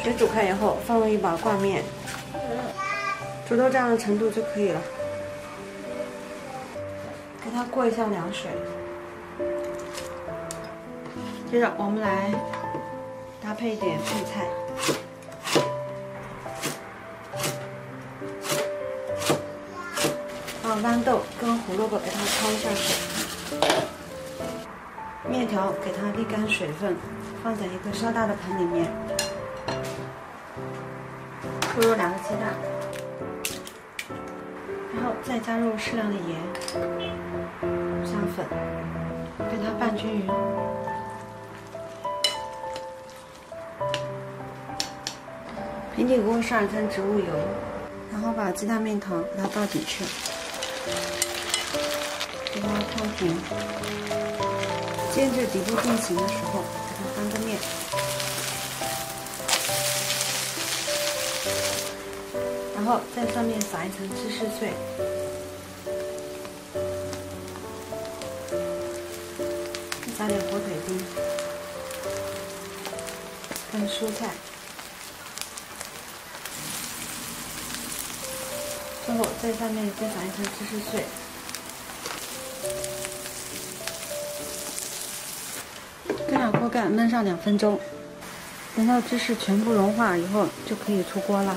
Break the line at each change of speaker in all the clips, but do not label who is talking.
水煮开以后，放入一把挂面，煮到这样的程度就可以了。给它过一下凉水。接着我们来搭配一点配菜。把豌豆跟胡萝卜给它焯一下水，面条给它沥干水分，放在一个稍大的盆里面，输入2个鸡蛋，然后再加入适量的盐、五香粉，给它拌均匀。平底锅上一层植物油，然后把鸡蛋面糖给它倒进去。给它烫平，煎至底部定型的时候，给它翻个面，然后在上面撒一层芝士碎，再撒点火腿丁跟蔬菜，最后在上面再撒一层芝士碎。跟上锅盖焖上2分钟，等到芝士全部融化以后就可以出锅了。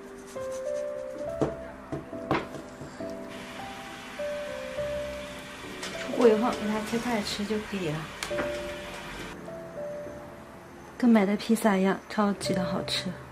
出锅以后给它切块吃就可以了，跟买的披萨一样，超级的好吃。